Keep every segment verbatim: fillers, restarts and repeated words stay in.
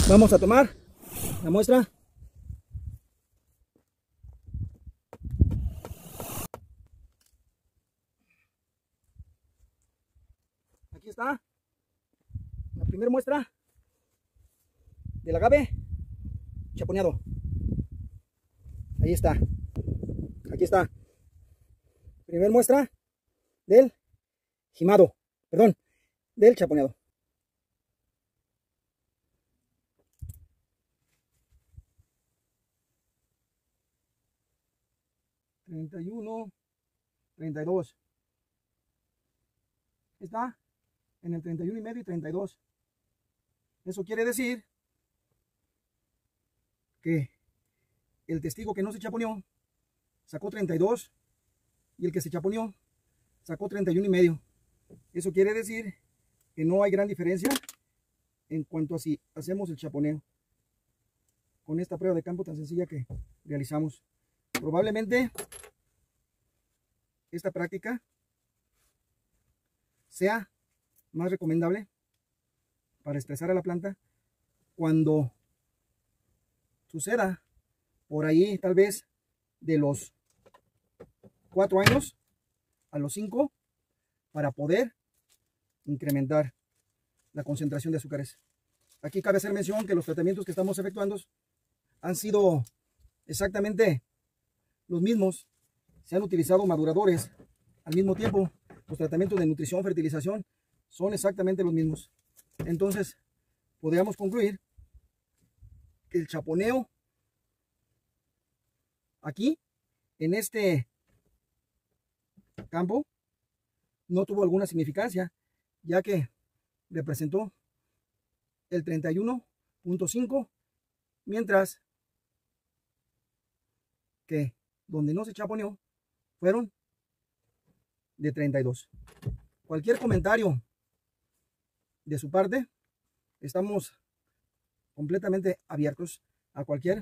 Vamos a tomar la muestra. Aquí está la primera muestra del agave chaponeado. Ahí está. Aquí está. Primera muestra del jimado. Perdón, del chaponeado. treinta y uno, treinta y dos. Está en el treinta y uno y medio y treinta y dos. Eso quiere decir que el testigo que no se chaponeó sacó treinta y dos y el que se chaponeó sacó treinta y uno y medio. Eso quiere decir que no hay gran diferencia en cuanto a si hacemos el chaponeo con esta prueba de campo tan sencilla que realizamos. Probablemente esta práctica sea más recomendable para estresar a la planta cuando suceda por ahí tal vez de los cuatro años a los cinco, para poder incrementar la concentración de azúcares. Aquí cabe hacer mención que los tratamientos que estamos efectuando han sido exactamente los mismos. Se han utilizado maduradores al mismo tiempo. Los tratamientos de nutrición, fertilización son exactamente los mismos. Entonces podríamos concluir que el chaponeo aquí en este campo no tuvo alguna significancia, ya que representó el treinta y uno punto cinco, mientras que donde no se chaponeó fueron de treinta y dos. Cualquier comentario de su parte, estamos completamente abiertos a cualquier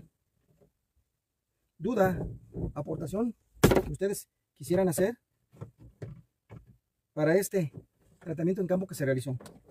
duda, aportación que ustedes quisieran hacer para este tratamiento en campo que se realizó.